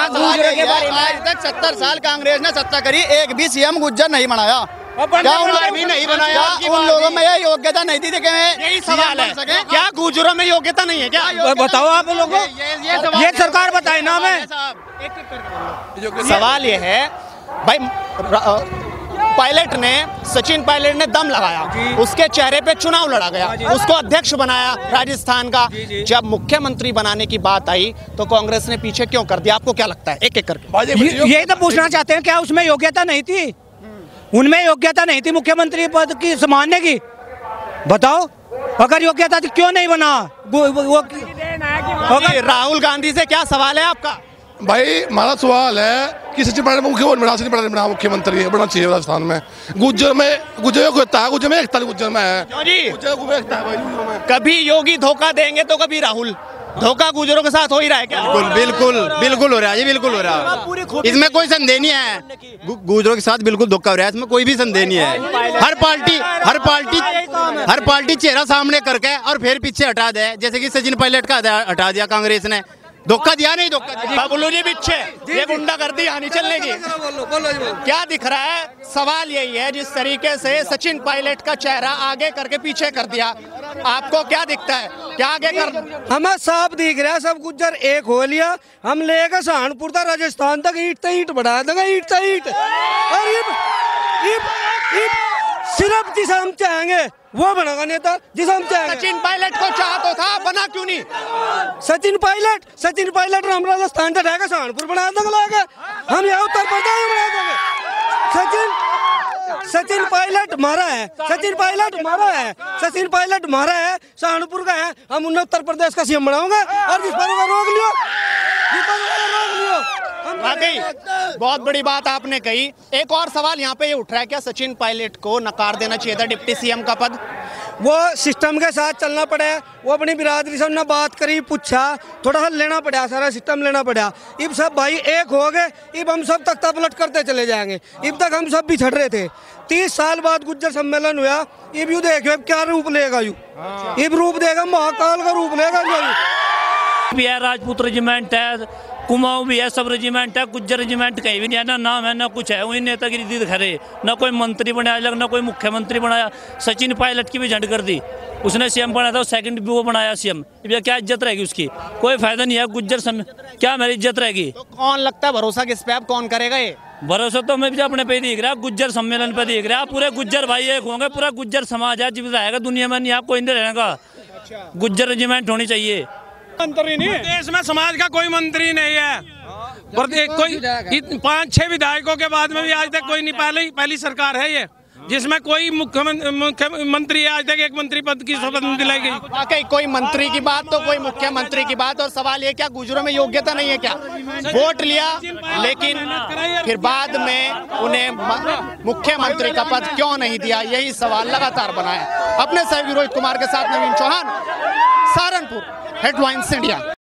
आज तक 70 साल कांग्रेस ने सत्ता करी, एक भी सीएम गुज्जर नहीं बनाया। क्या भी नहीं बनाया? उन लोगों में ये योग्यता नहीं थी। यही सवाल है, क्या गुजरों में योग्यता नहीं है क्या? बताओ आप लोगों को, ये सरकार बताए ना हमें। सवाल ये है भाई, पायलट ने, सचिन पायलट ने दम लगाया, उसके चेहरे पे चुनाव लड़ा गया, उसको अध्यक्ष बनाया राजस्थान का। जब मुख्यमंत्री बनाने की बात आई तो कांग्रेस ने पीछे क्यों कर दिया? आपको क्या लगता है? एक एक करके यही तो पूछना चाहते हैं, क्या उसमें योग्यता नहीं थी? उनमें योग्यता नहीं थी मुख्यमंत्री पद की संभालने की? बताओ, अगर योग्यता थी क्यों नहीं बना? राहुल गांधी से क्या सवाल है आपका? भाई हमारा सवाल है कि सचिन पायलट मुख्यमंत्री है, बनना चाहिए राजस्थान में। गुज्जर में गुज्जर में एकता गुज्जर में है। कभी योगी धोखा देंगे तो कभी राहुल। धोखा गुजरों के साथ हो ही रहा है क्या? बिल्कुल हो रहा है, ये बिल्कुल हो रहा है, इसमें कोई संदेह नहीं है। गुजरों के साथ बिल्कुल धोखा हो रहा है, इसमें कोई भी संदेह नहीं है। हर पार्टी चेहरा सामने करके और फिर पीछे हटा दे, जैसे कि सचिन पायलट का हटा दिया कांग्रेस ने। धोखा दिया नहीं, धोखा बोलो जी पीछे ये गुंडागर्दी आनी चलेगी। क्या दिख रहा है? सवाल यही है, जिस तरीके से सचिन पायलट का चेहरा आगे करके पीछे कर दिया, आपको क्या दिखता है? क्या आगे कर? हमें साफ दिख रहा है, सब गुज्जर एक हो लिया। हम लेकर सहारनपुर तक राजस्थान तक ईंट बढ़ा देंगे, ईंट। और सिर्फ जिसे हम चाहेंगे वो बनेगा नेता, जिसे हम चाहेंगे। सचिन पायलट को चाह तो था, बना क्यों नहीं? सचिन पायलट हम राजस्थान से रहेगा, सहारनपुर बना देंगे, हम यहाँ उत्तर प्रदेश बना देंगे। सचिन पायलट मारा है, सचिन पायलट मारा है, सहारनपुर का है। हम उन्हें उत्तर प्रदेश का सीएम बनाऊंगा और जिस पर रोक लियो। वाकई बहुत बड़ी बात आपने कही। एक और सवाल यहाँ पे ये उठ रहा है, क्या सचिन पायलट को नकार देना चाहिए था डिप्टी सीएम का पद? वो सिस्टम के साथ चलना पड़ा, वो अपनी बिरादरी से उन्होंने बात करी, पूछा, थोड़ा सा लेना पड़ा, सारा सिस्टम लेना पड़ा। इब सब भाई एक हो गए, इब हम सब तख्ता पलट करते चले जाएंगे। इब तक हम सब बिछड़ रहे थे। 30 साल बाद गुज्जर सम्मेलन हुआ, इब यू देखो क्या रूप लेगा, इब रूप देगा, महाकाल का रूप लेगा। राजपूत रेजिमेंट है, कुमाऊं भी है, सब रेजिमेंट है, गुज्जर रेजिमेंट कहीं भी नहीं है, ना नाम है ना कुछ है। वही नेतागिरी दिखा ना कोई मंत्री बनाया, ना कोई मुख्यमंत्री बनाया। सचिन पायलट की भी झंड कर दी, उसने सीएम बनाया था, सेकंड भी वो बनाया सीएम। क्या इज्जत रहेगी उसकी? कोई फायदा नहीं है। गुज्जर क्या मेरी इज्जत रहेगी? तो कौन लगता है भरोसा किस पे? आप कौन करेगा ये भरोसा? तो मैं भी अपने पे दिख रहा, गुज्जर सम्मेलन पे दिख रहा। पूरे गुज्जर भाई एक होंगे, पूरा गुज्जर समाज है, जीवित रहेगा दुनिया में, नहीं आप कोई नहीं रहेगा। गुज्जर रेजिमेंट होनी चाहिए। मंत्री नहीं, देश में समाज का कोई मंत्री नहीं है। कोई 5-6 विधायकों के बाद में भी आज तक कोई नहीं। पहली सरकार है ये जिसमें कोई मुख्यमंत्री आज तक एक मंत्री पद की शपथ नहीं दिलाई गई। वाकई कोई मंत्री की बात तो कोई मुख्यमंत्री की बात। और सवाल ये, क्या गुजरों में योग्यता नहीं है क्या? वोट लिया लेकिन फिर बाद में उन्हें मुख्यमंत्री का पद क्यों नहीं दिया? यही सवाल लगातार बना है। अपने सहयोगी रोहित कुमार के साथ नवीन चौहान, सहारनपुर, हेडलाइंस इंडिया।